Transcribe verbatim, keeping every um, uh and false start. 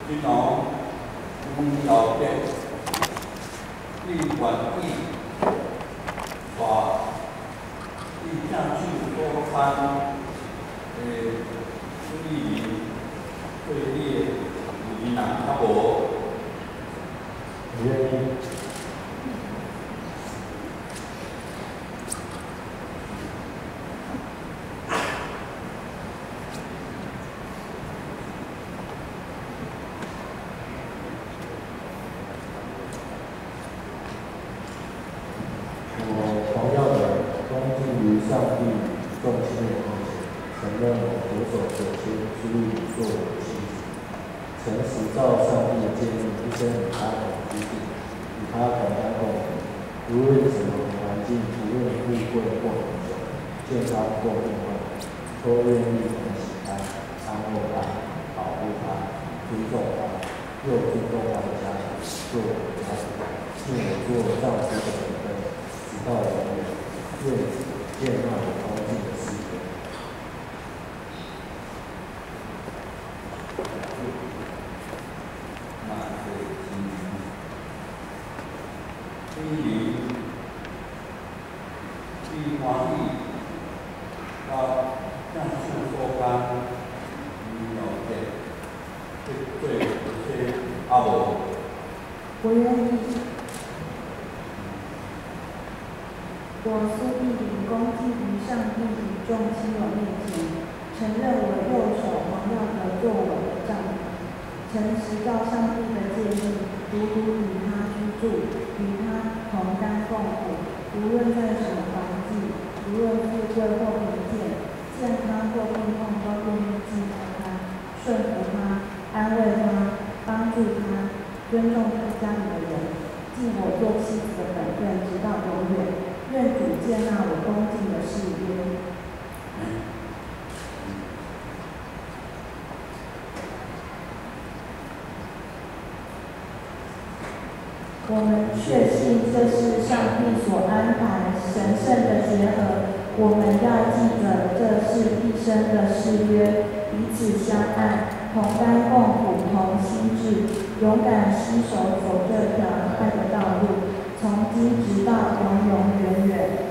金龙、吴老店、立管义、法、立将军多康、诶，孙立林、队列、李南阿伯， 你愿意？上帝众亲人面前，承认我左手所牵之力做我的妻子，诚实照上帝的诫命，一生与他同居住，与他同甘共苦，无论什么环境，无论富贵或贫穷，健康或病患，都愿意同喜他，安慰他，保护他，尊重他，又尊重他的家庭，做我的家庭，尽我做丈夫的本分，直到永远。愿见那我高兴的事业。 那对金金灵、金华义、到将士说干、李老店，对对这些阿伯， 我愿意。我苏必林恭敬于上帝与众亲友面前，承认我右手荣耀的做我的丈夫，诚实照上帝的诫命，独独与他居住，与他同甘共苦，无论在什么环境，无论富贵或贫贱，健康或病痛，都愿意敬拜他，顺服他，安慰他，帮助他，尊重他家里的人，尽我做妻子的本分，直到永远。愿主接纳我恭敬的誓约。我们确信这是上帝所安排神圣的结合，我们要记得这是一生的誓约，彼此相爱，同甘共苦，同心志，勇敢携手走这条爱的道路，从今直到永永远远。